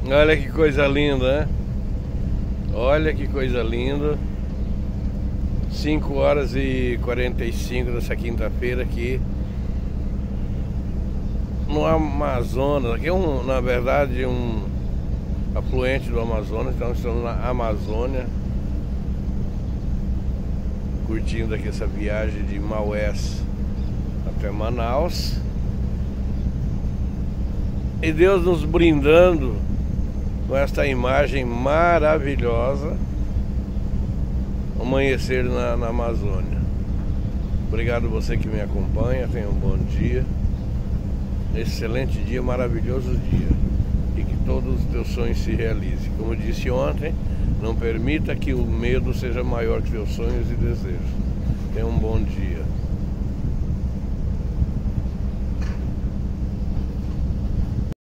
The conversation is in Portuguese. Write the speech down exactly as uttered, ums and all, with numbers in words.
Olha que coisa linda, né? Olha que coisa linda. cinco horas e quarenta e cinco dessa quinta-feira aqui no Amazonas. Aqui é um, na verdade, um afluente do Amazonas. Então estamos na Amazônia, curtindo aqui essa viagem de Maués até Manaus. E Deus nos brindando com esta imagem maravilhosa. Amanhecer na, na Amazônia. Obrigado você que me acompanha. Tenha um bom dia. Excelente dia, maravilhoso dia. E que todos os teus sonhos se realizem. Como eu disse ontem, não permita que o medo seja maior que teus sonhos e desejos. Tenha um bom dia.